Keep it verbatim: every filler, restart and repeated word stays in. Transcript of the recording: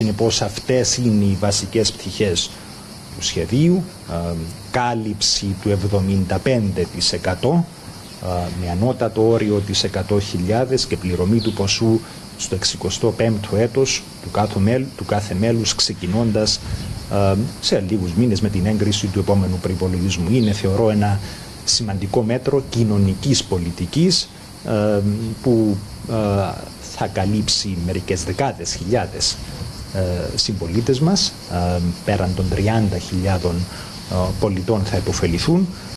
Συνεπώς αυτές είναι οι βασικές πτυχές του σχεδίου. Κάλυψη του εβδομήντα πέντε τοις εκατό με ανώτατο όριο της εκατό χιλιάδες και πληρωμή του ποσού στο εξηκοστό πέμπτο έτος του κάθε, μέλ, του κάθε μέλους, ξεκινώντας σε λίγους μήνες με την έγκριση του επόμενου προϋπολογισμού. Είναι, θεωρώ, ένα σημαντικό μέτρο κοινωνικής πολιτικής που θα καλύψει μερικές δεκάδες χιλιάδες συμπολίτες μας, πέραν των τριάντα χιλιάδων πολιτών θα υποφεληθούν.